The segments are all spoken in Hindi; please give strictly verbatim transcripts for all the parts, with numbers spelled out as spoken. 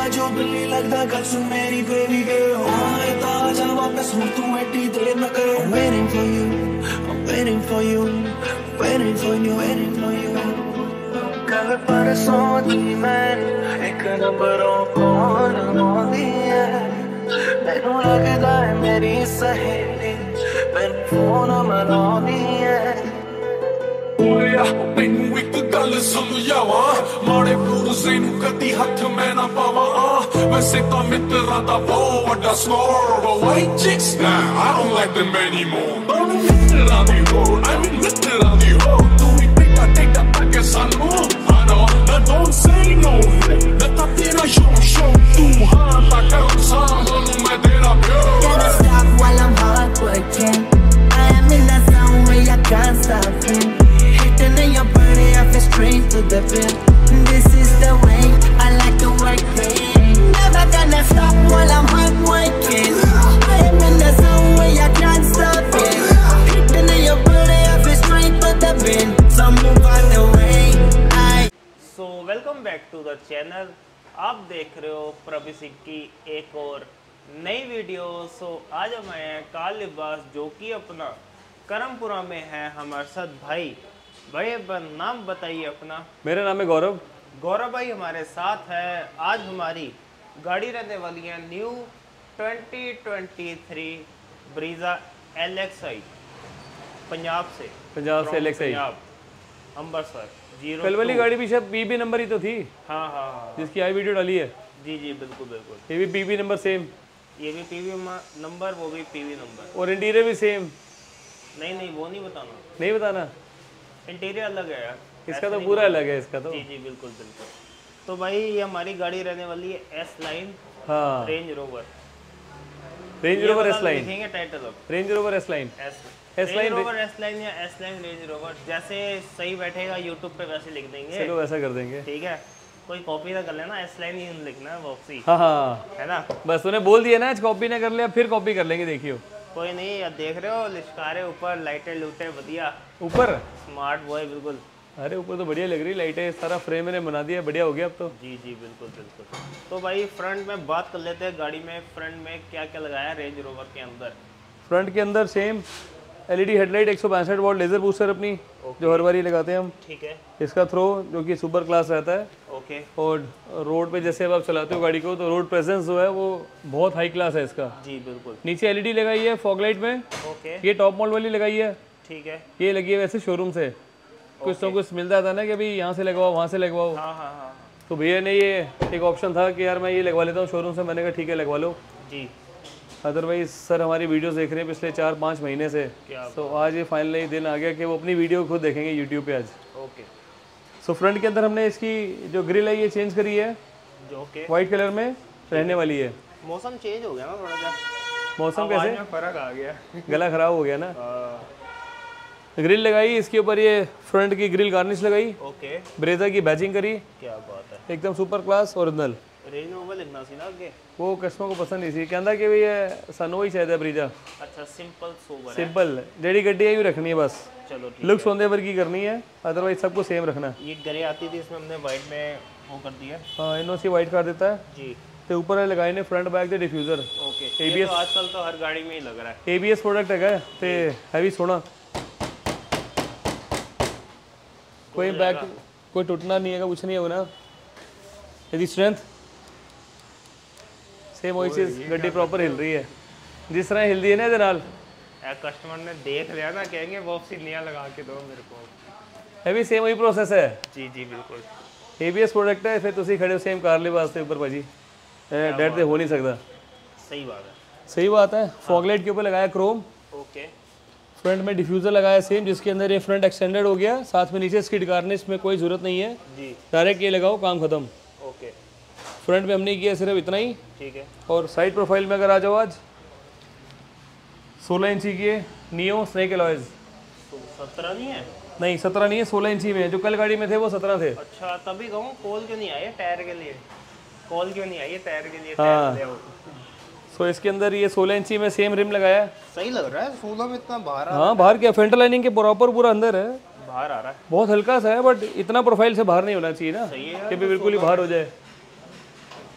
जो बिल्ली लगता कल सुन मेरी बेबी गर्ल हाँ इतना आजा वापस हूँ तू एटी देर न कर I'm waiting for you I'm waiting for you waiting for you waiting for you कल परसों दी मैंने एक नंबरों कौन होती है मैनू लगदा है मेरी सहेली मैनू फोन मनाउंदी है ਮੈਨੂੰ ਇੱਕ ਗੱਲ ਸਮਝਾਵਾਂ ਮਾੜੇ ਪੂਰਜ਼ੇ ਨੂੰ ਕਦੀ ਹੱਥ ਮੈਂ ਨਾ ਪਾਵਾਂ ਵੈਸੇ ਤਾਂ ਮਿੱਤਰਾਂ ਦਾ ਬਹੁਤ ਵੱਡਾ score but white chicks nah I don't like them anymore ਮਿੱਤਰਾਂ ਦੀ ਹੋ I mean ਮਿੱਤਰਾਂ ਦੀ ਹੋ ਤੂੰ ਹੀ ਟਿਕਾ ਟਿਕਾ ਪੱਕੇ ਸਾਨੂੰ I know now don't say no let ਤਾਂ ਤੇਰਾ show show ਤੂੰ ਹਾਂ ਤਾਂ ਕਰ ਸਾਹਮਣੇ ਮੈਂ ਤੇਰਾ ਪਿਓ Gotta stop while I'm hard working I am in that zone where I can't stop it Hitting in your body, I feel straight to the pin This is the way I like to work it Never gonna stop while I'm hard working I am in the zone where I can't stop it Hitting in your body, I feel straight to the pin So move on the way I So welcome back to the channel आप देख रहे हो प्रभु सिंह की एक और नई वीडियो सो आज हम आए हैं काल लिबास जो कि अपना करमपुरा में है हमारे साथ भाई भाई नाम बताइए अपना। मेरा नाम है गौरव। गौरव भाई हमारे साथ है। आज हमारी गाड़ी रहने वाली है new twenty twenty three Brezza L X I Punjab से पंजाब से L X I Punjab Amritsar zero कल वाली गाड़ी भी शायद पीबी नंबर ही तो थी। हाँ हाँ हाँ जिसकी आई वीडियो डाली है। जी जी बिल्कुल बिल्कुल ये भी पीबी नंबर सेम ये भी पीवी नंबर वो भी पीवी नंबर और इंटीरियर भी सेम। नहीं नहीं वो नहीं बताना नहीं बताना इंटीरियर अलग है यार इसका तो पूरा अलग है इसका तो। जी जी बिल्कुल बिल्कुल। तो भाई ये हमारी गाड़ी रहने वाली है एस लाइन हाँ Range Rover Range Rover S line लिखेंगे टाइटल अब Range Rover S line S S line Rover S line या एस लाइन रेंज रोवर जैसे सही बैठेगा यूट्यूब पे वैसे लिख देंगे। चलो वैसा कर देंगे ठीक है कोई कॉपी ना कर लेना एस लाइन ही लिखना है बॉक्सी हाँ हाँ है ना बस तूने बोल दिया ना आज कॉपी ना कर लिया फिर कॉपी कर लेंगे देखियो कोई नहीं अब देख रहे हो लिशकारे ऊपर लाइटें लूटे बढ़िया ऊपर स्मार्ट बॉय बिल्कुल। अरे ऊपर तो बढ़िया लग रही लाइटें सारा फ्रेम मैंने बना दिया बढ़िया हो गया अब तो। जी जी बिल्कुल बिल्कुल। तो भाई फ्रंट में बात कर लेते हैं गाड़ी में फ्रंट में क्या क्या लगाया है रेंज रोवर के अंदर। फ्रंट के अंदर सेम एलईडी हेडलाइट एक सौ पैंसठ वॉट लेजर बूस्टर अपनी जो हर बार ही लगाते हैं हम। ठीक है इसका थ्रो जो कि सुपर क्लास रहता है। ओके और रोड पे जैसे अब आप चलाते हो गाड़ी को तो रोड प्रेजेंस जो है वो बहुत हाई क्लास है इसका। जी बिल्कुल। नीचे एलईडी लगाई है फॉग लाइट में। ओके ये टॉप मॉडल वाली लगाई है। ठीक है ये लगी है वैसे शोरूम से कुछ तो कुछ मिलता था ना कि अभी यहाँ से लगवाओ वहाँ से लगवाओ। हाँ हाँ हाँ तो भैया ने ये एक ऑप्शन था कि यार मैं ये लगवा लेता हूँ शोरूम से। मैंने कहा ठीक है लगवा लो। जी अदरवाइज सर हमारी वीडियोस देख रहे हैं पिछले चार पाँच महीने से। तो आज ये फाइनली दिन आ गया कि वो अपनी वीडियो खुद देखेंगे यूट्यूब पे आज। ओके सो फ्रंट के अंदर हमने इसकी जो ग्रिल है ये चेंज करी है जो ओके वाइट कलर में रहने वाली है। मौसम चेंज हो गया ना थोड़ा सा मौसम कैसे फर्क आ गया गला खराब हो गया ना। ग्रिल लगाई इसके ऊपर ये फ्रंट की ग्रिल गार्निश लगाई। ओके ब्रेजा की बैचिंग करी क्या बात है एकदम super class original. Range Rover लिखना सी ना आगे वो कस्टमर को पसंद नहीं थी कहता कि भैया सानू ही चाहिए ब्रीजा अच्छा सिंपल सोबर है सिंपल जेडी गड्डी है रखनी है बस। चलो ठीक लुक सोंदे पर की करनी है अदरवाइज सबको सेम रखना है। ये ग्रे आती थी इसमें हमने वाइट में वो कर दिया। हाँ इनो सी वाइट कर देता है जी तो ऊपर लगाए ने फ्रंट बैक दे डिफ्यूजर। ओके ये तो आजकल तो हर गाड़ी में ही लग रहा है एबीएस प्रोडक्ट है ते हैवी सोना कोई बैक कोई टूटना नहीं है कुछ नहीं होना। यदि स्ट्रेंथ सेम वही चीज गड्डी प्रॉपर हिल रही है जिस तरह हिलती है ना ਇਹਦੇ ਨਾਲ कस्टमर ने देख लिया ना कहेंगे वापसी नया लगा के दो मेरे को। है भी सेम वही प्रोसेस है। जी जी बिल्कुल एबीएस प्रोडक्ट है फिर तुसी खड़े हो सेम कार ले वास्ते ऊपर भाजी डेट हो नहीं सकता। सही बात है सही बात है। फॉग लाइट के ऊपर लगाया क्रोम। ओके फ्रंट में डिफ्यूजर लगाया सेम जिसके अंदर ये फ्रंट एक्सटेंडेड हो गया साथ में नीचे स्किड गार्निश में कोई जरूरत नहीं है जी डायरेक्ट ये लगाओ काम खत्म। ओके फ्रंट में हमने किया सिर्फ इतना ही। ठीक है और साइड प्रोफाइल में अगर आ जाओ आज सोलह इंची की है नियो स्नेक अलॉयज। सत्रह नहीं है नहीं सत्रह नहीं है सोलह इंची में जो कल गाड़ी में थे वो सत्रह थे। अच्छा तभी कहूँ कॉल क्यों नहीं आई है टायर के लिए कॉल क्यों नहीं आई है टायर के लिए हाँ। टायर सो इसके अंदर ये सोलह इंची में सेम रिम लगाया। सही लग रहा है सोलह में इतना बाहर आ हाँ बाहर क्या फ्रंट लाइनिंग के प्रॉपर पूरा अंदर है बाहर आ रहा है बहुत हल्का सा है बट इतना प्रोफाइल से बाहर नहीं होना चाहिए ना सही है कि भी बिल्कुल ही बाहर हो जाए।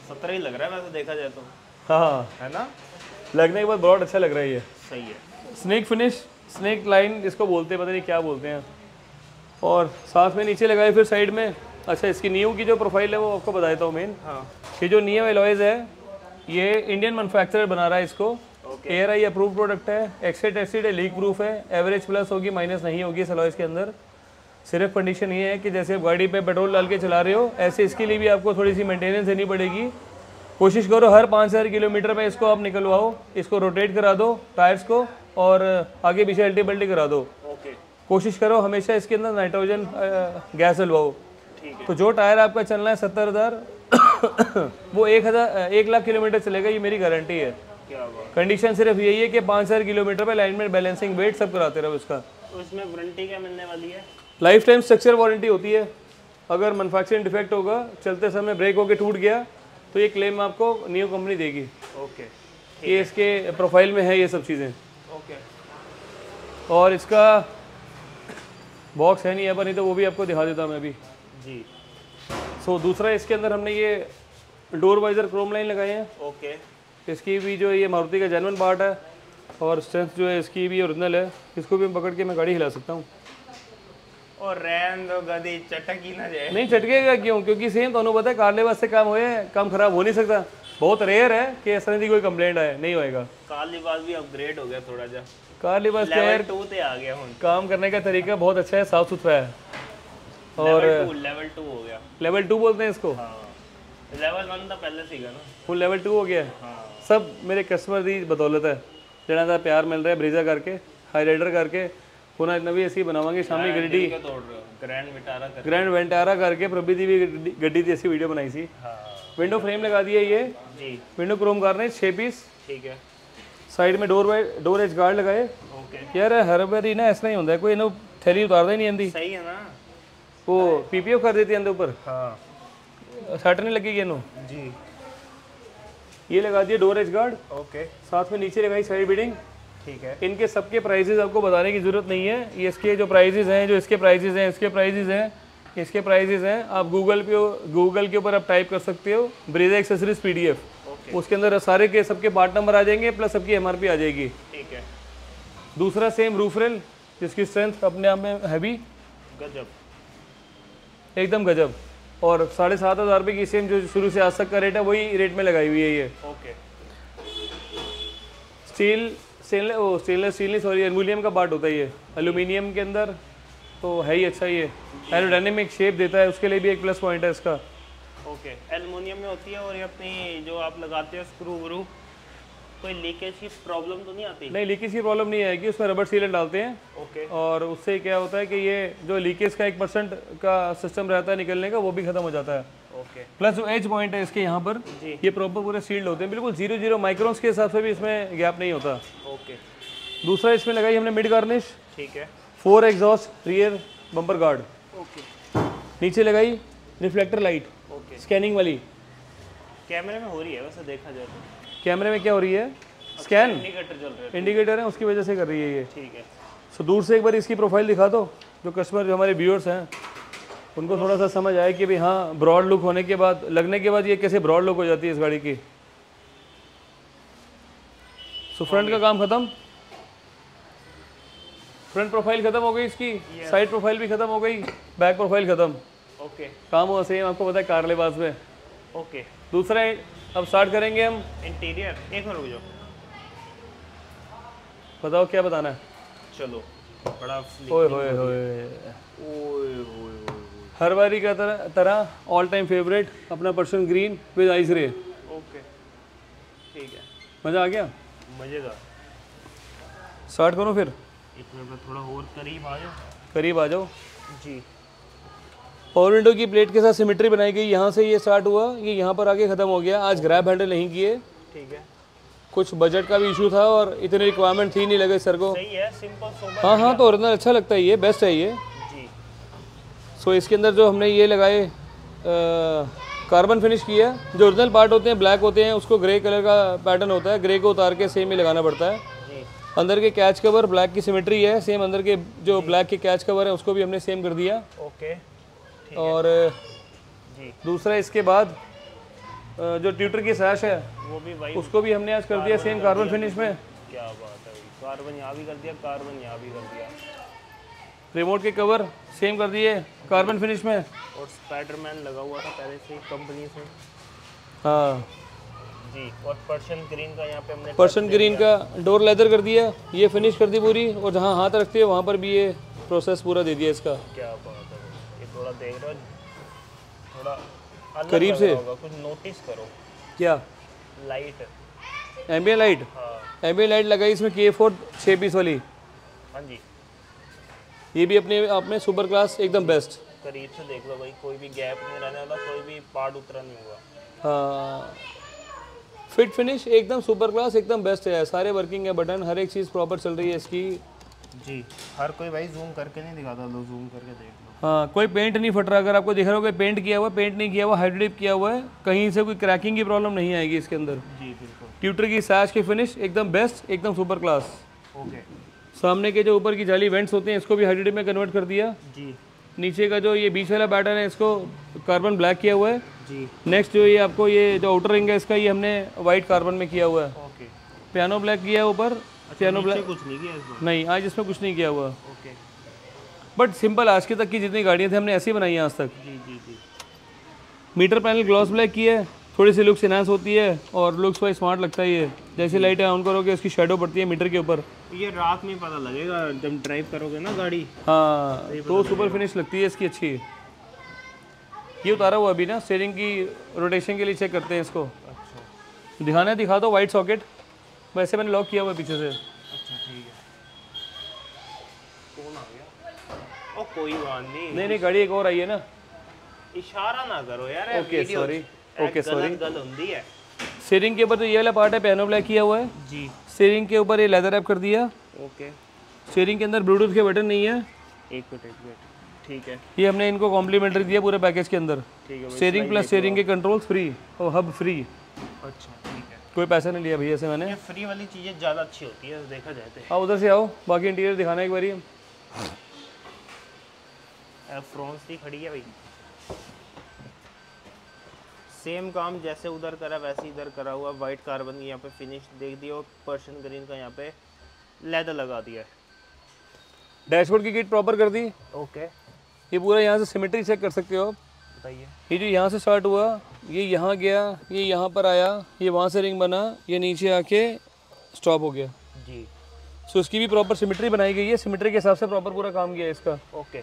सत्रह ही लग रहा है वैसे देखा जाए तो, हाँ है ना? लगने के बाद बहुत अच्छा लग रहा है ये। सही है। स्नेक फिनिश, स्नेक लाइन इसको बोलते हैं, पता नहीं क्या बोलते हैं। और साथ में नीचे लगाए फिर साइड में। अच्छा, इसकी नीव की जो प्रोफाइल है वो आपको बता देता हूँ मेन। हाँ, ये जो नियो एलॉयज है ये इंडियन मैन्युफैक्चरर बना रहा है इसको। एयर आई अप्रूव प्रोडक्ट है, एक्सेट एसिड है, लीक प्रूफ है, एवरेज प्लस होगी, माइनस नहीं होगी इस एलॉयज के अंदर। सिर्फ कंडीशन ये है कि जैसे आप गाड़ी पे पेट्रोल डाल के चला रहे हो ऐसे इसके लिए भी आपको थोड़ी सी मेंटेनेंस देनी पड़ेगी। कोशिश करो हर पाँच हज़ार किलोमीटर में इसको आप निकलवाओ, इसको रोटेट करा दो टायर्स को और आगे पीछे अल्टी पल्टी करा दो। ओके। कोशिश करो हमेशा इसके अंदर नाइट्रोजन गैस डलवाओ। ठीक है। तो जो टायर आपका चलना है सत्तर हज़ार वो एक हज़ार एक लाख किलोमीटर चलेगा, ये मेरी गारंटी है। क्या बात। कंडीशन सिर्फ यही है कि पाँच हज़ार किलोमीटर पे अलाइनमेंट, बैलेंसिंग, वेट सब कराते रहो इसका। तो इसमें वारंटी क्या मिलने वाली है? लाइफ टाइम स्ट्रक्चर वारंटी होती है। अगर मैन्युफैक्चरिंग डिफेक्ट होगा, चलते समय ब्रेक होकर टूट गया तो ये क्लेम आपको न्यू कंपनी देगी। ओके। ये इसके प्रोफाइल में है ये सब चीज़ें। ओके। और इसका बॉक्स है नहीं है पर, नहीं तो वो भी आपको दिखा देता मैं अभी जी। सो दूसरा इसके अंदर हमने ये डोर वाइजर क्रोम लाइन लगाए हैं। ओके। इसकी भी जो ये मारुति का जेन्युइन पार्ट है और स्ट्रेंथ जो है इसकी भी ओरिजिनल है। इसको भी पकड़ के मैं गाड़ी हिला सकता हूँ। और रैन दो गदी चटक ही ना जाए। नहीं चटकेगा क्यों, क्योंकि सेम दोनों पता है कारले बस से काम होए काम खराब हो नहीं सकता। बहुत रेयर है कि इस तरह की कोई कंप्लेंट आए, नहीं होएगा। कार लिबास भी अपग्रेड हो गया थोड़ा जा, कार लिबास लेवल टू पे आ गया हूँ। काम करने का तरीका बहुत अच्छा है, साफ सुथरा है। और लेवल टू हो गया। लेवल टू बोलते हैं इसको। हाँ, लेवल वन तो पहले सीखा ना। फुल लेवल टू हो गया है। हाँ। सब मेरे कस्टमर की बदौलत है, जरा सा प्यार मिल रहा है। ब्रीजा करके हाईराइडर करके पुनः इतना भी ऐसी बनावांगे शामी गड्डी तोड़ रहे हो ग्रैंड विटारा कर। ग्रैंड वेंटारा करके प्रभी दी भी गड्डी थी ऐसी वीडियो बनाई थी। हाँ विंडो फ्रेम लगा दिया ये जी। विंडो क्रोम करने छः पीस। ठीक है। साइड में door wide door edge guard लगाए। ओके। यार हर बारी ना ऐसा ही होता है, कोई ना थैली उतारता ही नहीं आती, सही है ना। वो पीपीओ कर देती है अंदर ऊपर, हाँ सट नहीं लगेगी नो जी। ये लगा दिया डोर एज गार्ड। ओके। साथ में नीचे लगाई साइड बीडिंग। ठीक है। इनके सबके प्राइजेज आपको बताने की ज़रूरत नहीं है। ये इसके जो प्राइजेज हैं, जो इसके प्राइजेज हैं, इसके प्राइजेज हैं, इसके प्राइजेज हैं, आप गूगल पे गूगल के ऊपर आप टाइप कर सकते हो ब्रीजा एक्सेसरीज पीडीएफ। उसके अंदर सारे के सबके पार्ट नंबर आ जाएंगे प्लस सबकी एमआरपी आ जाएगी। ठीक है। दूसरा सेम रूफ रेल जिसकी स्ट्रेंथ अपने आप में हैवी गजब, एकदम गजब। और साढ़े सात हज़ार रुपये की सेम जो शुरू से आज तक का रेट है वही रेट में लगाई हुई है ये। Okay. Steel stainless oh stainless steel नहीं सॉरी एल्यूमिनियम का पार्ट होता है ये, एल्यूमिनियम के अंदर तो है ही अच्छा। ये एरोडायनेमिक शेप देता है, उसके लिए भी एक प्लस पॉइंट है इसका। ओके। एल्युमिनियम में होती है। और ये अपनी जो आप लगाते हो स्क्रू व्रू, कोई लीकेज की प्रॉब्लम तो नहीं आती? नहीं, लीकेज की प्रॉब्लम नहीं आएगी, उसमें रबर सीलेंट डालते हैं। ओके। और उससे क्या होता है कि ये जो लीकेज का एक परसेंट का सिस्टम रहता है निकलने का, वो भी खत्म हो जाता है। ओके। प्लस जो एज पॉइंट है इसके यहाँ पर जी। ये प्रॉपर पूरे सील्ड होते हैं, बिल्कुल जीरो जीरो माइक्रोन्स के हिसाब से भी इसमें गैप नहीं होता। ओके। दूसरा इसमें लगाई हमने मिड गार्निश, ठीक है। Four exhaust rear bumper guard. Okay. नीचे लगाई रिफ्लेक्टर लाइट ओके। स्कैनिंग वाली। कैमरे में हो रही है वैसे देखा जाए तो। कैमरे में क्या हो रही है, स्कैन इंडिकेटर चल रहा है। इंडिकेटर है उसकी वजह से कर रही है ये। ठीक है। सो दूर से एक बार इसकी प्रोफाइल दिखा दो, जो कस्टमर जो हमारे व्यूअर्स हैं उनको थोड़ा सा समझ आए कि भाई हाँ ब्रॉड लुक होने के बाद लगने के बाद ये कैसे ब्रॉड लुक हो जाती है इस गाड़ी की। सो फ्रंट का काम खत्म, फ्रंट प्रोफाइल खत्म हो गई इसकी, साइड प्रोफाइल भी खत्म हो गई, बैक प्रोफाइल खत्म। ओके। काम हुआ सेम, आपको पता है कार लिबास में। ओके। दूसरा अब स्टार्ट करेंगे हम। इंटीरियर एक मिनट रुक जाओ, बताओ क्या बताना है। चलो बड़ा ओए होए होए, ओए होए हर बारी का तरह तरह ऑल टाइम फेवरेट अपना Persian green with ice grey. Okay. ठीक है। मज़ा आ गया, मज़ेदार। स्टार्ट करो फिर, एक मिनट में थोड़ा और करीब आ जाओ। करीब आ जाओ जी। पावर विंडो की प्लेट के साथ सिमेट्री बनाई गई। यहाँ से ये स्टार्ट हुआ, ये यहाँ पर आके ख़त्म हो गया। आज ग्रैब हैंडल नहीं किए, ठीक है। कुछ बजट का भी इशू था और इतनी रिक्वायरमेंट थी नहीं लगे सर को। सही है, सिंपल सोबर। हाँ हाँ, तो ओरिजिनल अच्छा लगता है, ये बेस्ट है ये। जी। सो इसके अंदर जो हमने ये लगाए कार्बन फिनिश किया, जो ओरिजिनल पार्ट होते हैं ब्लैक होते हैं, उसको ग्रे कलर का पैटर्न होता है, ग्रे को उतार के सेम ही लगाना पड़ता है। जी। अंदर के कैच कवर ब्लैक की सिमेट्री है, सेम अंदर के जो ब्लैक के कैच कवर है उसको भी हमने सेम कर दिया। ओके। और जी। दूसरा इसके बाद जो ट्यूटर की सैश है वो भी भाई उसको भी हमने आज कर दिया सेम कार्बन फिनिश में। क्या बात है भाई, कार्बन यहाँ भी कर दिया, कार्बन यहाँ भी कर दिया। रिमोट के कवर सेम कर दिए कार्बन फिनिश में। और स्पाइडरमैन लगा हुआ था पहले से ही कंपनी से। हाँ जी, और पर्शियन ग्रीन का यहाँ पे हमने पर्शियन ग्रीन का डोर लेदर कर दिया, ये फिनिश कर दी पूरी, और जहाँ हाथ रखते हैं वहाँ पर भी ये प्रोसेस पूरा दे दिया इसका। क्या बात है भाई, ये थोड़ा देख रहे हो, थोड़ा अलग करीब लग से। रहा होगा, कुछ नोटिस करो। क्या लाइट, एम्बियन लाइट, हाँ एम्बियन लाइट लगाई इसमें के फोर छः पीस वाली। हाँ जी, ये भी अपने आप में सुपर क्लास एकदम बेस्ट। करीब से देख लो भाई, कोई भी गैप नहीं रहने वाला, कोई भी पार्ट उतरा नहीं हुआ। हाँ फिट फिनिश एकदम सुपर क्लास एकदम बेस्ट है, सारे वर्किंग है, बटन हर एक चीज़ प्रॉपर चल रही है इसकी। जी, हर कोई भाई जूम करके नहीं दिखाता, लो जूम करके देख लो। हाँ कोई पेंट नहीं फट रहा, अगर आपको दिख रहा हो कि पेंट किया हुआ है, पेंट नहीं किया हुआ, हाइड्रिप किया हुआ है, कहीं से कोई क्रैकिंग की प्रॉब्लम नहीं आएगी इसके अंदर। जी बिल्कुल। ट्यूटर की सैश की फिनिश एकदम बेस्ट एकदम सुपर क्लास। ओके सामने के जो ऊपर की जाली वेंट्स होते हैं इसको भी हाइड्रिप में कन्वर्ट कर दिया। जी नीचे का जो ये बीच वाला पैटर्न है इसको कार्बन ब्लैक किया हुआ है। जी नेक्स्ट जो ये आपको ये जो आउटर रिंग है इसका ये हमने वाइट कार्बन में किया हुआ है। ओके। पियानो ब्लैक किया है ऊपर, पियानो ब्लैक कुछ नहीं किया इसमें? नहीं, आज इसमें कुछ नहीं किया हुआ, ओके। बट सिंपल आज के तक की जितनी गाड़ियाँ थी हमने ऐसी बनाई हैं आज तक। जी जी जी। मीटर पैनल ग्लॉस ब्लैक की है, थोड़ी सी लुक्स इनहांस होती है और लुक्स वाइज स्मार्ट लगता है ये। जैसे लाइटें ऑन करोगे उसकी शेडो पड़ती है मीटर के ऊपर। ये रात में पता लगेगा जब ड्राइव करोगे ना गाड़ी। हाँ तो सुपर फिनिश लगती है इसकी अच्छी। ये उतारा हुआ अभी ना, स्टीयरिंग की रोटेशन के लिए चेक करते हैं इसको। अच्छा दिखाना है दिखा दो वाइट सॉकेट, वैसे मैंने लॉक किया हुआ है पीछे से। अच्छा ठीक है। कौन आ गया? ओ कोई बात नहीं। नहीं नहीं गाड़ी एक और आई है ना। इशारा ना करो यार। Okay sorry, okay sorry. गल होती है। स्टीयरिंग के ऊपर तो ये वाला पार्ट है पियानो ब्लैक किया हुआ है जी। स्टीयरिंग के ऊपर ये लेदर रैप कर दिया। ओके। स्टीयरिंग के अंदर ब्लूटूथ के बटन नहीं है। एक मिनट एक मिनट, ठीक है ये हमने इनको कॉम्प्लीमेंट्री दिया पूरे पैकेज के अंदर। ठीक है। स्टीयरिंग प्लस स्टीयरिंग के कंट्रोल्स फ्री और हब फ्री, अच्छा ठीक है। कोई पैसा नहीं लिया भैया से मैंने। ये फ्री वाली चीज़ें ज़्यादा अच्छी होती है देखा जाए तो। आओ उधर से आओ, बाकी इंटीरियर दिखाना एक बारी। फ्रॉन्स भी खड़ी है भाई, सेम काम जैसे उधर करा वैसे इधर करा हुआ। वाइट कार्बन की यहाँ पे फिनिश देख दी और पर्शियन ग्रीन का यहाँ पे लेदर लगा दिया है। डैशबोर्ड की किट प्रॉपर कर दी। ओके। ये पूरा यहाँ से सिमेट्री चेक कर सकते हो आप। बताइए। ये जो यहाँ से स्टार्ट हुआ, ये यहाँ गया, ये यहाँ पर आया, ये वहाँ से रिंग बना, ये नीचे आके स्टॉप हो गया। जी। सो इसकी भी प्रॉपर सिमेट्री बनाई गई है, सिमेट्री के हिसाब से प्रॉपर पूरा काम किया है इसका। ओके।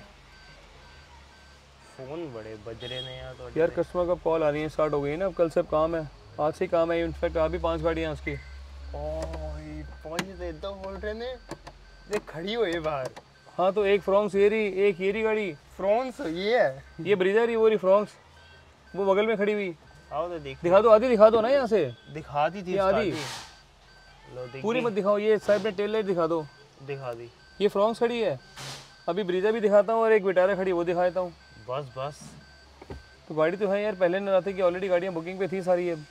फ़ोन बड़े बज रहे हैं यार। तो यार कस्टमर का कॉल आ रही है, स्टार्ट हो गई है ना, अब कल से अब काम है, आज से ही काम है। इनफैक्ट अभी पांच गाड़ियाँ उसकी। पहुँच देता बोल रहे ने, ये खड़ी हुई है बाहर। हाँ तो एक फ्रॉन्क्स ये रही, एक ये रही गाड़ी। फ्रॉन्स ये है, ये ब्रीजा रही, वो रही फ्रॉन्क्स, वो बगल में खड़ी हुई। आओ तो देख, दिखा दो, आधी दिखा दो ना यहाँ से। दिखा दी थी ये आधी लो देख पूरी मत दिखाओ, ये साइड में टेल लाइट दिखा दो। दिखा दी। ये फ्रॉन्क्स खड़ी है, अभी ब्रीजा भी दिखाता हूँ और एक विटारा खड़ी वो दिखा देता हूँ। बस बस तो गाड़ी तो है यार, पहले न आते कि ऑलरेडी गाड़ियाँ बुकिंग पे थी सारी। है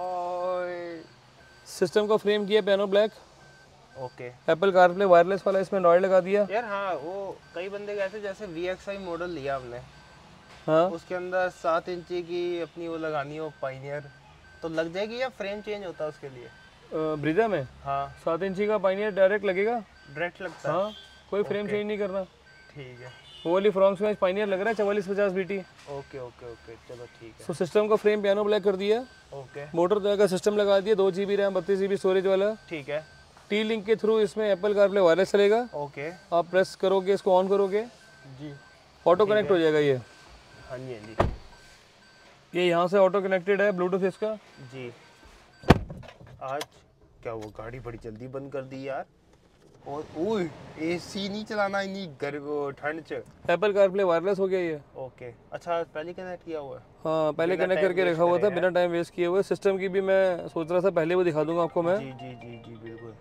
सिस्टम का फ्रेम किया piano black. Okay. Apple CarPlay wireless वाला इसमें एंड्रॉइड लगा दिया। यार हाँ, वो कई बंदे कहते जैसे वी एक्स आई मॉडल लिया हमने, हाँ उसके अंदर सात इंची की अपनी वो लगानी हो पाइनियर, तो लग जाएगी या फ्रेम चेंज होता है उसके लिए? ब्रीजा में हाँ सात इंची का पाइनियर डायरेक्ट लगेगा। डायरेक्ट लगता है। हाँ कोई फ्रेम चेंज नहीं करना। ठीक है। वो वाली फ्रॉन्क्स में पाइनियर लग रहा है चवालीस पचास बीटी। ओके ओके ओके चलो ठीक है। सो सिस्टम का फ्रेम पियानो ब्लैक कर दिया। ओके मोटर का सिस्टम लगा दिया, दो जी बी रैम बत्तीस जी बी स्टोरेज वाला। ठीक है। टी लिंक के थ्रू इसमें एप्पल कारप्ले वायरलेस चलेगा। ओके। आप प्रेस करोगे, इसको ऑन करोगे, जी ऑटो कनेक्ट हो जाएगा। ये हाँ जी हाँ जी। ये यहाँ से ऑटो कनेक्टेड है, ब्लूटूथ इसका। जी। आज क्या वो गाड़ी बड़ी जल्दी बंद कर दी यार। और ओए एसी नहीं चलाना इन्हीं गर्म ठंड च। एप्पल कारप्ले वायरलेस हो गया ये। ओके अच्छा, पहले कनेक्ट किया हुआ है। हाँ पहले बिना कनेक्ट time करके waste रखा हुआ था, करे बिना टाइम वेस्ट किए हुए। सिस्टम की भी मैं सोच रहा था पहले वो दिखा दूंगा आपको मैं। जी जी जी जी बिल्कुल।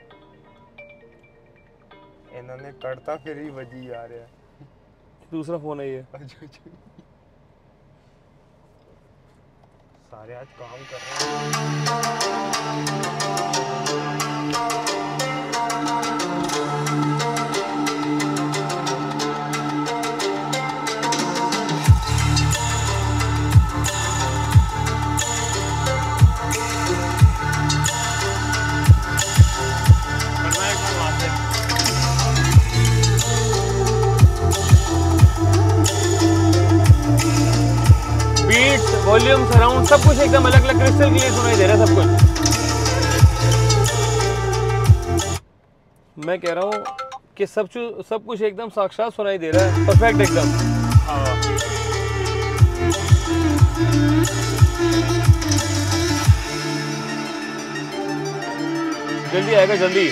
इन्होंने करता फिर ही बजी यार है। दूसरा फोन है ये। सारे आज काम कर रहे हैं। एकदम सब कुछ एकदम अलग अलग क्रिस्टल क्लियर सुनाई दे रहा है सब कुछ। मैं कह रहा हूँ कि सब सब कुछ एकदम साक्षात सुनाई दे रहा है, परफेक्ट एकदम। हाँ जल्दी आएगा जल्दी।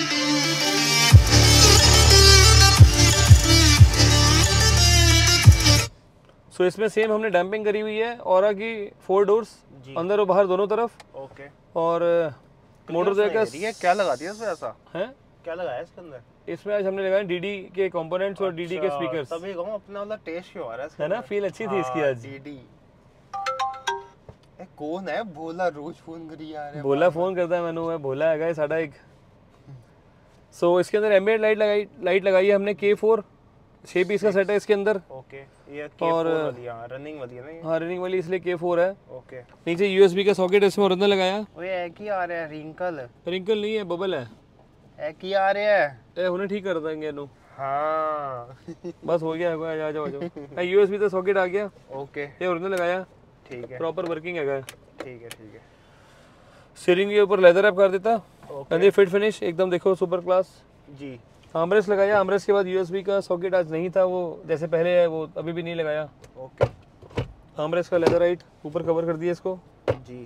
सो so, इसमें सेम हमने डैम्पिंग करी हुई है ऑरा की फोर डोर्स अंदर और बाहर दोनों तरफ। ओके। और मोटर देखा क्या लगा दिया इसमें ऐसा है, क्या लगाया इसके अंदर? इसमें आज हमने लगाए डीडी के कंपोनेंट्स और डीडी के स्पीकर्स। तभी कहूं अपना वाला टेस्ट क्यों आ रहा है, है ना, फील अच्छी थी इसकी आज। डीडी ए कौन है? भोला रोज फोन करी यार। भोला फोन करता है मैंने, मैं भोला है गाइस साडा एक। सो so, इसके अंदर एम्बिएंट लाइट लगाई लाइट लगाई है हमने के फोर, छह पीस का सेट है इसके अंदर। ओके। ये के फोर वाली हां रनिंग वाली है ना ये? हां रनिंग वाली इसलिए के फोर है। ओके। नीचे यूएसबी का सॉकेट इसमें ओरिजिनल लगाया। ओए एक ही आ रहा है, रिंकल रिंकल नहीं है, बबल है। एक ही आ रहा है ए उन्हें ठीक कर देंगे नो। हाँ बस हो गया है, आ जाओ आ जाओ। यूएसबी का सॉकेट आ गया। ओके। ये ओरिजिनल लगाया, ठीक है, प्रॉपर वर्किंग है। ठीक है ठीक है। स्टीयरिंग के ऊपर लेदर रैप कर देता। ओके। फिट फिनिश एकदम देखो सुपर क्लास जी। आर्मरेस्ट लगाया, आर्मरेस्ट के बाद यूएसबी का सॉकेट आज नहीं था, वो जैसे पहले है वो अभी भी नहीं लगाया। ओके। आर्मरेस्ट का लेदर राइट ऊपर कवर कर दिया इसको जी।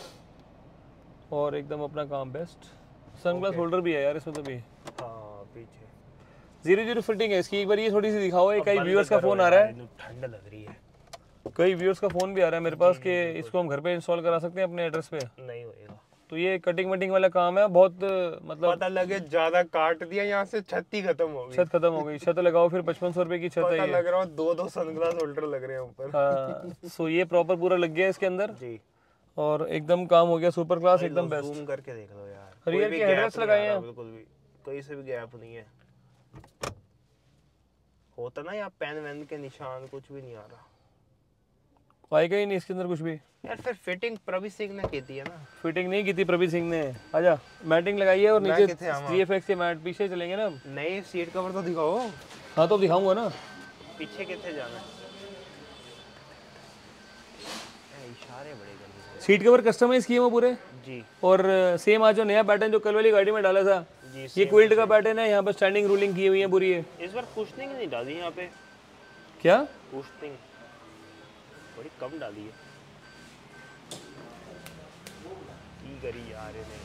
और एकदम अपना काम बेस्ट। सनग्लास होल्डर भी है यार इसमें तो भी। हाँ पीछे जीरो जीरो फिटिंग है इसकी। एक बार ये थोड़ी सी दिखाओ, कई व्यूअर्स का फोन आ रहा है, ठंड लग रही है। कई व्यूअर्स का फोन भी आ रहा है मेरे पास कि इसको हम घर पे इंस्टॉल करा सकते हैं अपने एड्रेस पे। नहीं होएगा तो ये कटिंग वटिंग वाला काम है बहुत, मतलब पता लगे ज्यादा काट दिया यहाँ से छत ही खत्म हो गई। छत खत्म हो गई, छत लगाओ फिर पचपन सौ रुपए की छत है। पता लग रहा है दो दो सनग्लास होल्डर लग रहे हैं ऊपर। हाँ सो ये प्रॉपर पूरा लग गया इसके अंदर जी। और एकदम काम हो गया सुपर क्लास एकदम बेस्ट। जूम करके देख लो यार, रियर के हेडरेस्ट लगाए हैं, बिल्कुल भी कहीं से भी गैप नहीं है। होता ना यहाँ पेन वेन के निशान, कुछ भी नहीं आ रहा, आएगा ही नहीं इसके अंदर कुछ भी यार। फिर फिटिंग प्रभी सिंह ने की थी है ना? फिटिंग नहीं की थी प्रभी सिंह ने। आजा मैटिंग लगाई है और नीचे जीएफएक्स के मैट। पीछे चलेंगे ना, नहीं सीट कवर तो दिखाओ। हाँ तो दिखाऊंगा ना। पीछे कितने जाना है? इशारे बड़े करने। सीट कवर कस्टमाइज किए वो पूरे जी। और सेम आज जो नया पैटर्न जो कल वाली गाड़ी में डाला था जी, ये क्विल्ट का पैटर्न है। यहाँ पर स्टैंडिंग रूलिंग की हुई है पूरी है। इस बार कुशनिंग नहीं डाली यहाँ पे। क्या कुशनिंग बड़ी कम डाली है की करी यार ने।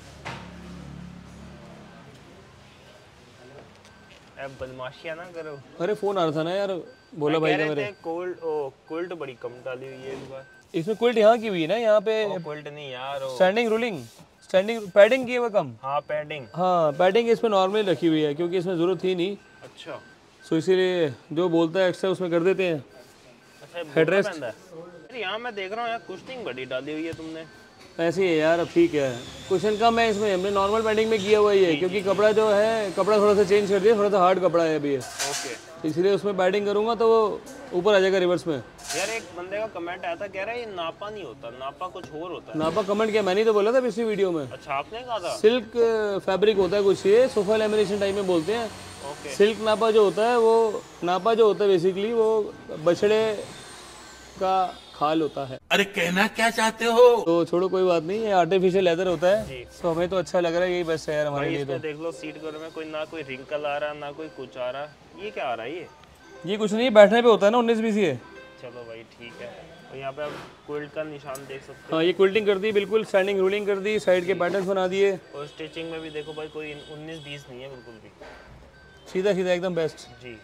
अब बदमाशियां ना करो। अरे फोन आ रहा था ना यार, बोला भाई का मेरे। कोल्ड ओ कोल्ड बड़ी कम डाली हुई है इस बार। इसमें क्विल्ट यहाँ की हुई है ना, यहाँ पे क्विल्ट नहीं यार, स्टैंडिंग रूलिंग स्टैंडिंग पैडिंग की है वो कम। हाँ पैडिंग, हाँ पैडिंग इसमें नॉर्मली रखी हुई है क्योंकि इसमें जरूरत थी नहीं। अच्छा सो इसीलिए जो बोलता है एक्स्ट्रा उसमें कर देते हैं। अच्छा हेडरेस्ट यहाँ मैं देख रहा हूँ यार कुशनिंग बड़ी डाली हुई है तुमने। ऐसे ही है यार, अब ठीक है। कुशन कम है इसमें, हमने नॉर्मल पैडिंग में किया हुआ ही है क्योंकि कपड़ा जो है कपड़ा थोड़ा सा चेंज कर दिया, थोड़ा सा हार्ड कपड़ा है अभी। ओके। इसलिए उसमें पैडिंग करूंगा तो वो ऊपर आ जाएगा रिवर्स में। यार एक बंदे का कमेंट आया था, कह रहा है ये नापा नहीं होता, नापा कुछ और होता है। नापा कमेंट किया मैंने तो बोला था पिछली वीडियो में। अच्छा आपने कहा था? सिल्क फैब्रिक होता है कुछ, ये सोफा लैमिनेशन टाइप में बोलते हैं। ओके। सिल्क नापा जो होता है वो नापा जो होता है बेसिकली वो बछड़े का खाल होता है। अरे कहना क्या चाहते हो? तो छोड़ो कोई बात नहीं, ये आर्टिफिशियल लेदर होता है तो हमें तो अच्छा लग रहा है, यही बेस्ट है यार हमारे लिए। तो देख लो सीट कवर में कोई ना कोई रिंकल आ रहा ना कोई कुछ आ रहा, ये क्या आ रहा है? ये ये कुछ नहीं, बैठने पे होता है ना उन्नीस बीस है। चलो भाई ठीक है। और यहाँ पे आप क्विल्ट का निशान देख सकते हो। हाँ ये क्विल्टिंग कर दी बिल्कुल, स्टैंडिंग रूलिंग कर दी, साइड के पैटर्न्स बना दिए। और स्टिचिंग में भी देखो भाई कोई उन्नीस बीस नहीं है बिल्कुल भी, सीधा सीधा एकदम बेस्ट जी।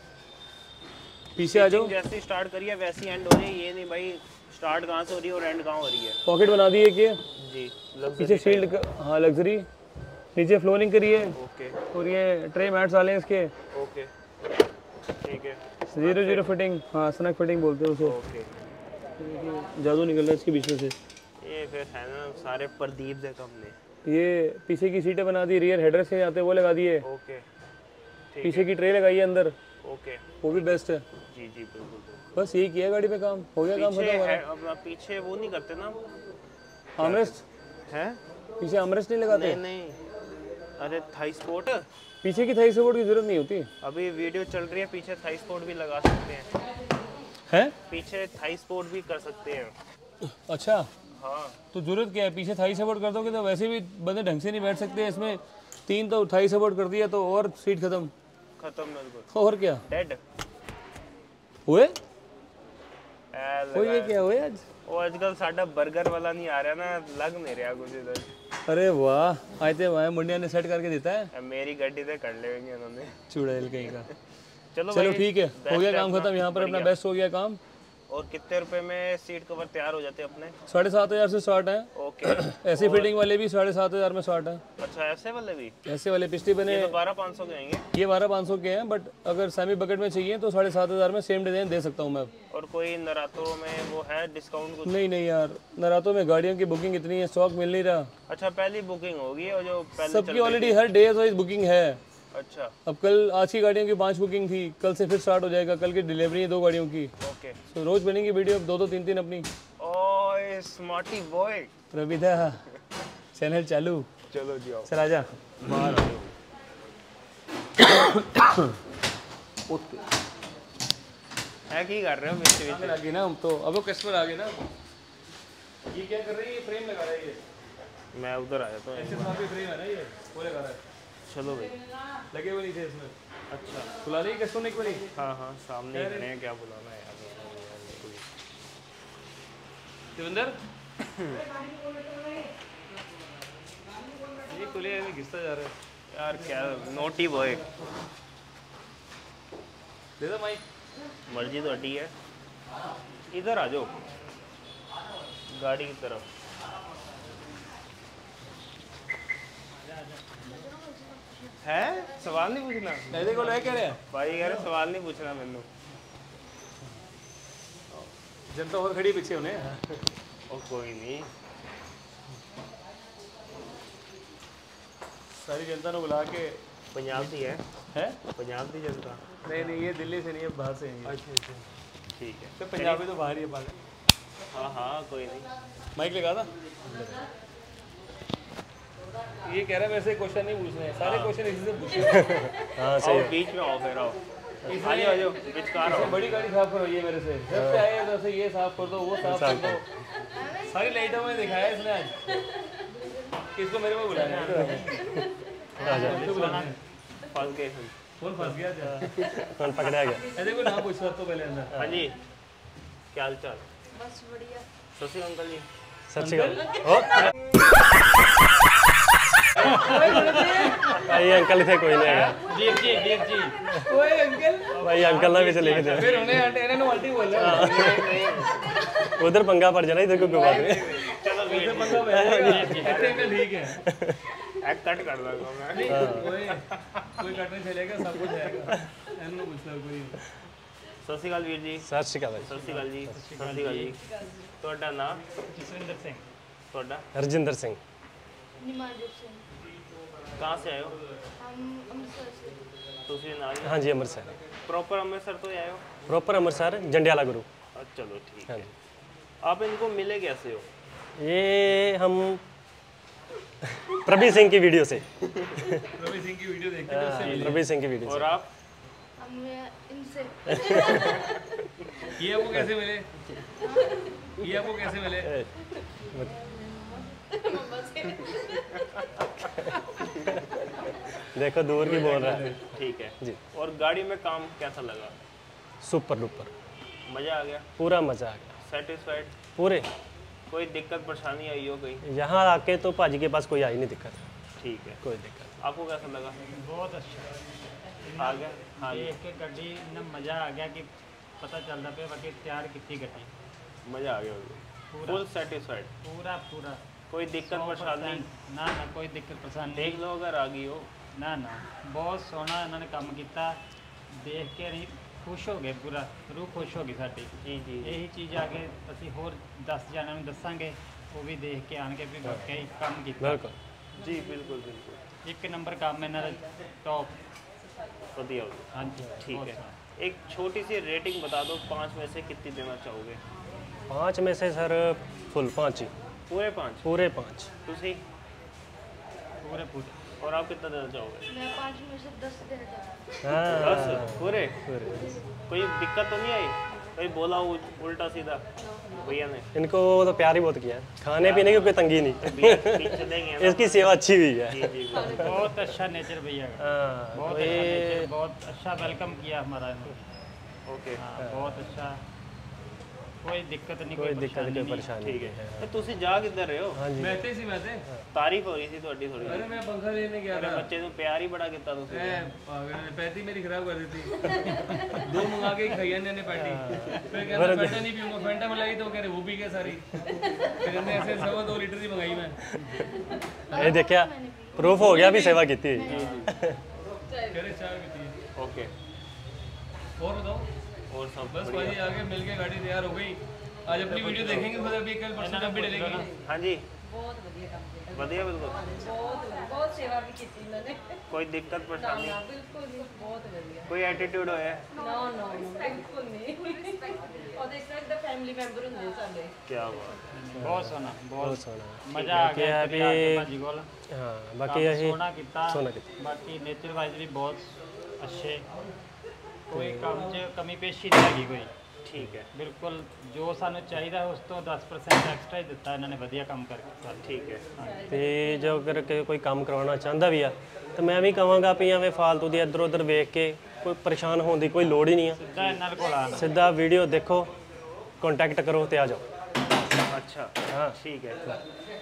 पीछे आ जाओ। जैसे स्टार्ट करिए वैसी एंड हो रही है, ये नहीं भाई स्टार्ट कहाँ से हो रही है और एंड कहाँ हो रही है। पॉकेट बना दी है कि जी। पीछे शील्ड का, हाँ लग्जरी, नीचे फ्लोरिंग करिए। ओके। और ये ट्रे मैट्स वाले हैं इसके। ओके ठीक है। जीरो जीरो फिटिंग, हाँ स्नैक फिटिंग बोलते हैं उसको। ओके। जादू निकल रहा है इसके बीच में से। ये फिर है ना सारे प्रदीप दे हमने। ये पीछे की सीटें बना दी, रियर हेडर से आते वो लगा दिए। ओके। पीछे की ट्रे लगाई है अंदर। ओके। वो भी बेस्ट है। जी जी बिल्कुल। बस यही किया गाड़ी पे काम, हो गया काम खत्म हमारा। अपना पीछे वो नहीं करते ना आर्मरेस्ट है, पीछे आर्मरेस्ट नहीं लगाते? नहीं नहीं। अरे थाई स्पोर्ट, पीछे की थाई सपोर्ट की जरूरत नहीं होती। अभी वीडियो चल रही है, पीछे थाई स्पोर्ट भी लगा सकते हैं। हैं? पीछे थाई स्पोर्ट भी कर सकते हैं। अच्छा, हाँ तो जरूरत क्या है, पीछे थाई सपोर्ट कर दोगे तो वैसे भी बंदे ढंग से नहीं बैठ सकते। इसमें तीन तो थाई सपोर्ट कर दिया तो और सीट खत्म। खत्म बिल्कुल और क्या डेड हुए ਐ कोई ये क्या हुए आज? ਉਹ ਅੱਜ ਕੱਲ ਸਾਡਾ 버ਗਰ ਵਾਲਾ ਨਹੀਂ ਆ ਰਿਹਾ ਨਾ, ਲੱਗ ਨਹੀਂ ਰਿਹਾ ਕੁਝ ਇਧਰ। अरे वाह, आज तो वहाँ मुंडिया ने सेट करके देता है। मेरी गड्डी ਤੇ कर लेंगे उन्होंने। चुड़ैल कहीं का। चलो चलो भाई, ठीक है, हो गया best है काम अपना, खत्म, यहाँ पर अपना बढ़िया। बेस्ट हो गया काम। और कितने रुपए में सीट कवर तैयार हो जाते हैं अपने? साढ़े सात हज़ार से स्टार्ट है। ओके ऐसी फिटिंग वाले भी साढ़े सात हज़ार में स्टार्ट है। अच्छा ऐसे वाले भी? ऐसे वाले पिछली बने ये तो बारह पाँच सौ के आएंगे। ये बारह पाँच सौ के हैं, बट अगर सेमी बकेट में चाहिए तो साढ़े सात हज़ार में सेम डिजाइन दे सकता हूँ मैं। और कोई नरातों में वो है डिस्काउंट कुछ? नहीं नहीं यार, नरातों में गाड़ियों की बुकिंग इतनी है, स्टॉक मिल नहीं रहा। अच्छा पहली बुकिंग होगी और जो पहले सबकी ऑलरेडी हर डे वाइज बुकिंग है। अच्छा अब कल आज की गाड़ियों की पांच बुकिंग थी, कल से फिर स्टार्ट हो जाएगा। कल की डिलीवरी है दो गाड़ियों की, ओके। तो रोज बनेंगी वीडियो, दो दो तीन तीन अपनी। ओए स्मार्टी बॉय, रविदा चैनल चालू। चलो जी आओ चल आजा बाहर आ जाओ। है की कर रहे हो बीच बीच में? आगे ना हम तो, अब वो कस्टमर आ गए ना। ये क्या कर रही है, ये फ्रेम लगा रहा है। ये मैं उधर आ जाता हूँ एक ऐसे बार। पे फ्रेम है ना, ये वो लगा रहा है। चलो भाई। लगे हुए नहीं थे इसमें। अच्छा बुला ली कस्टमर एक बारी। हाँ हाँ सामने ही खड़े हैं, क्या बुलाना है यार। देवेंद्र ये खुले अभी घिसता जा रहा है यार क्या नोटी बॉय। दे दो माइक। मर्जी तो हटी है, इधर आ जाओ गाड़ी की तरफ। है सवाल नहीं पूछना ऐसे को ले कह रहे हैं भाई, कह रहे सवाल नहीं पूछना मैनू। जनता और खड़ी पीछे उन्हें। ओ कोई नहीं, सारी जनता ने बुला के। पंजाब दी है है पंजाब दी जनता। नहीं नहीं, ये दिल्ली से नहीं है, बाहर से है। अच्छा अच्छा ठीक है। तो पंजाबी तो बाहर ही है पागल। हाँ हाँ कोई नहीं। माइक लगा था। ये कह रहा है वैसे क्वेश्चन नहीं पूछने हैं, सारे क्वेश्चन इसी से पूछे। हाँ सही। बीच में आओ फिर आओ, आ जाओ आ जाओ विचकार आओ। बड़ी गाड़ी साफ करो, ये मेरे से जब से आए जैसे ये साफ कर दो, वो साफ कर दो। सारी लाइटों में दिखाया इसने आज। किसको मेरे को बुलाया है? फंस गए। फोन फंस गया जा। कौन पकड़ा गया? ऐसे कोई ना पूछ तो पहले अंदर। हाँ जी क्या हाल चाल? बस बढ़िया। सत श्री अकाल जी। सत श्री अकाल। भाई अंकल थे, कोई नहीं आया। जी जी जी जी ओए अंकल, भाई अंकल ना भी चले गए फिर उन्हें इन्हें नो आंटी बोल रहा। उधर पंगा पड़ जाना, इधर को क्यों बात है? चलो उधर पंगा बैठेगा। ऐसे अंकल ठीक है। एक कट कर दूंगा मैं। नहीं ओए, कोई कट नहीं चलेगा, सब कुछ आएगा। एनो मतलब कोई। सत श्री अकाल वीर जी। सत श्री अकाल सत श्री अकाल जी। सत श्री अकाल जी। ਤੁਹਾਡਾ ਨਾਮ? जसविंदर सिंह। ਤੁਹਾਡਾ? हरजिंदर सिंह। निमांजू सिंह। कहाँ से आए हो? हम अमृतसर से। ਤੁਸੀਂ ਨਾਲ हाँ जी अमृतसर। प्रॉपर अमृतसर तो ही आए हो? प्रॉपर अमृतसर, जंडियाला गुरु। अच्छा, चलो ठीक हाँ है। जी। आप इनको मिले कैसे हो? ये हम प्रवीण सिंह की वीडियो से। रवि सिंह की वीडियो देखते थे, उससे मिले। प्रवीण सिंह की वीडियो और से। आप? हम इनसे। ये आपको कैसे मिले? ये आपको कैसे मिले? देखो दूर की बोल रहा है। ठीक है जी। और गाड़ी में काम कैसा लगा? सुपर डुपर, मज़ा आ गया? पूरा मजा आ गया। सेटिस्फाइड? पूरे कोई दिक्कत परेशानी आई हो गई? यहाँ आके तो भाजी के पास कोई आई नहीं दिक्कत, ठीक है। कोई दिक्कत। आपको कैसा लगा? बहुत अच्छा आ गया? हाँ जी, देख के गड्डी ना मज़ा आ गया कि पता चलता पे बाकी तैयार कितनी गड्डी मज़ा आ गया। Full satisfied? पूरा पूरा कोई दिक्कत परेशानी? ना ना कोई दिक्कत परेशानी नहीं। देख लो अगर आ गई हो। ना ना बहुत सोहना इन्होंने काम किया, देख के नहीं खुश हो गए, पूरा रूह खुश हो गई साडी। जी जी यही चीज़ आगे ਅਸੀਂ ਹੋਰ दस ਜਣਿਆਂ ਨੂੰ ਦੱਸਾਂਗੇ, ਉਹ ਵੀ ਦੇਖ ਕੇ ਆਣਗੇ ਵੀ ਵਾਕਈ ਕੰਮ ਕੀਤਾ। बिल्कुल। जी बिल्कुल बिल्कुल ਇੱਕ ਨੰਬਰ ਕੰਮ ਇਹਨਾਂ ਦਾ टॉप। बढ़िया हो गया। हाँ जी ठीक बहुत है। सोहना। एक छोटी सी रेटिंग बता दो, पाँच में से कितनी देना चाहोगे? पाँच में से सर फुल पाँच ही, पूरे पाँच? पूरे पाँच। तुसी? पूरे पूरे। और आप कितना देना चाहोगे? मैं पाँच में से दस देना चाहूँगा। हाँ बस पूरे? पूरे। कोई दिक्कत तो नहीं आई? कहीं बोला उ- उल्टा सीधा भैया ने? इनको तो प्यार ही बहुत किया है, खाने पीने की कोई तंगी नहीं। पीछे देंगे ना। इसकी सेवा अच्छी हुई है। जी जी बिल्कुल। बहुत अच्छा नेचर भैया का, हाँ, बहुत तो अच्छा ये नेचर, बहुत अच्छा वेलकम किया हमारा इन्होंने। ओके हाँ बहुत अच्छा, कोई दिक्कत नहीं, कोई दिक्कत परेशानी कोई नहीं। परेशानी ठीक नहीं है। तो ਤੁਸੀਂ ਜਾ ਕਿੱਧਰ ਰਹੇ ਹੋ? हाँ जी। मैं थे सी मैं थे ਤਾਰੀਫ ਹੋ ਰਹੀ ਸੀ ਤੁਹਾਡੀ ਥੋੜੀ। अरे मैं पंखा लेने गया ਮੇਰੇ था ਬੱਚੇ ਨੂੰ ਪਿਆਰ ਹੀ ਬੜਾ ਕੀਤਾ ਤੁਸੀਂ। ए, पागल ने पैटी मेरी खराब कर दी थी दो मंगा के खाई है ने पैटी फिर कहता फैंटा नहीं पीऊंगा, फैंटा में लाई तो कह रहे वो पी गए सारी, फिर हमने ऐसे सवा दो लीटर की मंगाई मैं। ये देखिया प्रूफ हो गया भी सेवा की थी। कह रहे चाय पीती है। ओके और बताओ? और सब बस भाई आगे मिल के गाड़ी तैयार हो गई, आज अपनी वीडियो देखेंगे खुद, अभी कल परसों तक भी डलेगी। हाँ जी ਬਹੁਤ ਵਧੀਆ ਕੰਮ ਕੀਤਾ, ਵਧੀਆ ਬਿਲकुल। ਬਹੁਤ ਬਹੁਤ ਸੇਵਾ ਵੀ ਕੀਤੀ ਇਹਨਾਂ ਨੇ। ਕੋਈ ਦਿੱਕਤ ਨਾ ਪਰੇਸ਼ਾਨੀ ਨਾ ਬਿਲਕੁਲ ਨਹੀਂ, ਬਹੁਤ ਵਧੀਆ। ਕੋਈ ਐਟੀਟਿਊਡ ਹੋਇਆ? ਨਾ ਨਾ ਬਿਲਕੁਲ ਨਹੀਂ, ਉਹਦੇ ਇਸ ਤਰ੍ਹਾਂ ਦਾ ਫੈਮਿਲੀ ਮੈਂਬਰ ਹੁੰਦੇ ਸਾਡੇ। ਕੀ ਬਾਤ ਹੈ। ਬਹੁਤ ਸੋਹਣਾ, बहुत ਬਹੁਤ सोना। ਮਜ਼ਾ ਆ ਗਿਆ बाकी ਇੱਥੇ ਆ ਕੇ अभी ਭਾਜੀ ਕੋਲ। हाँ बाकी ਕੰਮ यही ਸੋਹਣਾ ਕੀਤਾ, ਸੋਹਣਾ ਕੀਤਾ। ਬਾਕੀ ਨੇਚਰ ਵਾਈਜ਼ ਵੀ ਬਹੁਤ ਅੱਛੇ, ਕੋਈ ਕੰਮ 'ਚ ਕਮੀ ਪੇਸ਼ੀ ਨਹੀਂ ਹੈਗੀ ਕੋਈ। ਠੀਕ ਹੈ ਬਿਲਕੁਲ ਜੋ ਸਾਨੂੰ ਚਾਹੀਦਾ ਉਸ ਤੋਂ ਦਸ ਪਰਸੈਂਟ ਐਕਸਟਰਾ ਹੀ ਦਿੱਤਾ ਇਹਨਾਂ ਨੇ, ਵਧੀਆ ਕੰਮ ਕਰਕੇ ਸਾਨੂੰ। ਠੀਕ ਹੈ ਤੇ ਜੋ ਅਗਰ ਕਿ ਕੋਈ ਕੰਮ ਕਰਵਾਉਣਾ ਚਾਹੁੰਦਾ ਵੀ ਆ ਤਾਂ ਮੈਂ ਵੀ ਕਹਾਂਗਾ ਵੀ ਐਵੇਂ ਫਾਲਤੂ ਦੀ ਇੱਧਰ ਉੱਧਰ ਵੇਖ ਕੇ ਕੋਈ ਪਰੇਸ਼ਾਨ ਹੋਣ ਦੀ ਕੋਈ ਲੋੜ ਹੀ ਨਹੀਂ ਆ। ਸਿੱਧਾ ਇਹਨਾਂ ਕੋਲ ਆਉਣਾ। ਸਿੱਧਾ ਵੀਡੀਓ ਦੇਖੋ, कांटेक्ट करो तो आ जाओ। अच्छा हाँ ठीक है।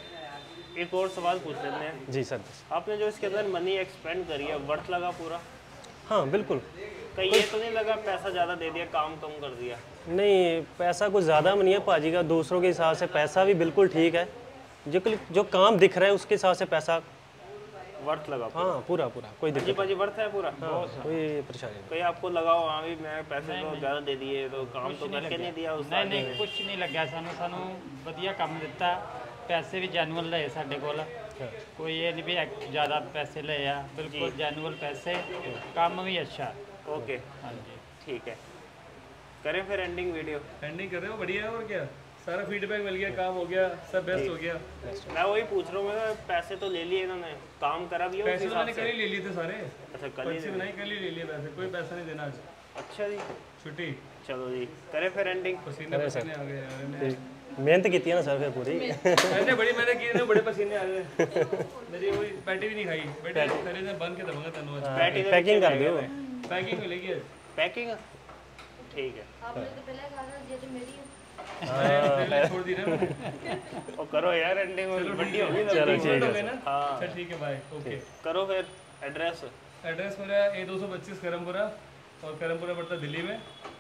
एक और सवाल पूछ लेते हैं। जी सर। आपने जो इसके अंदर मनी एक्सपेंड करी है, वर्थ लगा पूरा? हाँ बिल्कुल। कहीं ये तो नहीं लगा पैसा ज़्यादा दे दिया, काम कम कर दिया? नहीं, पैसा कुछ ज़्यादा नहीं है पाजी का, दूसरों के हिसाब से पैसा भी बिल्कुल ठीक है, जो जो काम दिख रहा है उसके हिसाब से पैसा वर्थ लगा। हाँ पूरा पूरा, कोई जी दिक्कत पाजी वर्थ है पूरा? हाँ, कोई परेशानी नहीं। कहीं आपको लगाओ हाँ भी मैं पैसे तो ज़्यादा दे दिए तो काम तो करके नहीं दिया उस नहीं नहीं कुछ नहीं ਲੱਗਿਆ ਸਾਨੂੰ, ਸਾਨੂੰ ਵਧੀਆ ਕੰਮ ਦਿੱਤਾ, ਪੈਸੇ ਵੀ ਜੈਨੂਅਲ ਲਏ ਸਾਡੇ ਕੋਲ, ਕੋਈ ਇਹ ਨਹੀਂ ਵੀ ਐਕ- ਜ਼ਿਆਦਾ ਪੈਸੇ ਲਏ ਆ, ਬਿਲਕੁਲ ਜੈਨੂਅਲ ਪੈਸੇ, ਕੰਮ ਵੀ ਅੱਛਾ। ओके ਹਾਂਜੀ ठीक है, करें फिर एंडिंग वीडियो? एंडिंग कर रहे हो, बढ़िया है और क्या, सारा फीडबैक मिल गया, काम हो गया, सब बेस्ट हो गया। मैं वही पूछ रहा हूँ, मैं पैसे तो ले लिए इन्होंने, काम करा भी है उस पैसे तो हिसाब मैंने से? कल ही ले लिए थे सारे, अच्छा कल ही पर्ची ले बनाई कल ही ले लिए पैसे, कोई पैसा नहीं देना आज, लिए। अच्छा जी छुट्टी। चलो जी करें फिर एंडिंग? पसीने पसीने आ गए यार, इन्हें- मेहनत की है ना सर फिर पूरी। मैंने बड़ी मैंने की ना, बड़े पसीने आ गए, मेरी वही पैटी भी नहीं खाई, बेटे तेरे ने बंद के दबंगा तनु आज, पैटी तो पैकिंग कर दो। पैकिंग मिलेगी आज। पैकिंग ठीक है। आपने तो पहले कहा था ये तो मेरी है। पहले छोड़ दी ना मैंने। और करो यार एंडिंग बड़ी होगी ना। चलो ठीक हो है गए ना? हाँ अच्छा ठीक है भाई, ओके। करो फिर एड्रेस? एड्रेस मेरा ए दो सौ पच्चीस करमपुरा, और करमपुरा पड़ता दिल्ली में,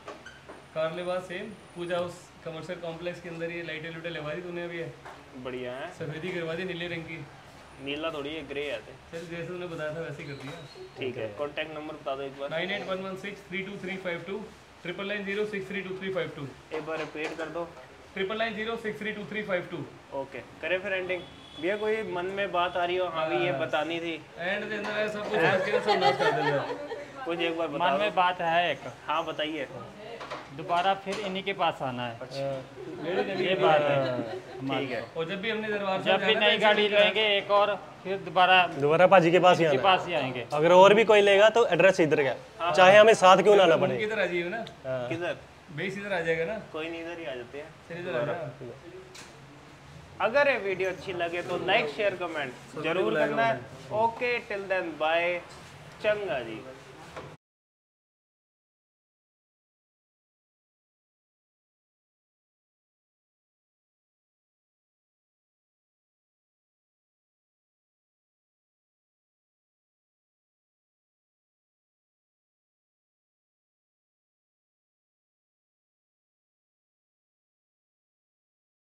car Libas same Pooja house commercial complex के अंदर, ये लाइटें लुटें लगा दी तूने अभी, है बढ़िया है। सफेदी करवा दी नीले रंग की, नीला थोड़ी है ग्रे आते। चल जैसे तूने बताया था वैसे ही कर दिया। ठीक है कॉन्टैक्ट नंबर बता दो एक बार। Nine eight one one six three two three five two triple nine zero six three two three five two एक बार रिपीट कर दो। Triple nine zero six three two three five two. Okay करें फिर एंडिंग? भैया कोई मन में बात आ रही हो, हाँ भी ये बतानी थी, एंड के अंदर है सब कुछ आज के सब नाश कर देना। कुछ एक बार मन बता में दो। बात है एक, हाँ बताइए। दोबारा फिर इन्हीं के पास आना है, मेरी जमीन ये बात है। ठीक है और जब भी हमने दरबार साहब जब भी जाना नई था, गाड़ी लेंगे एक और, फिर दोबारा दोबारा पाजी के पास ही के आना। पास ही आएंगे। अगर और भी कोई लेगा तो एड्रेस इधर का, चाहे हमें साथ क्यों ना आना घूम पड़े। के इधर आ जाइए ना, किधर? बेस इधर आ जाएगा ना, कोई नहीं इधर ही आ जाते हैं। फिर इधर आ जाना। अगर ये वीडियो अच्छी लगे तो लाइक शेयर कमेंट जरूर करना है। ओके टिल देन बाय, चंगा जी।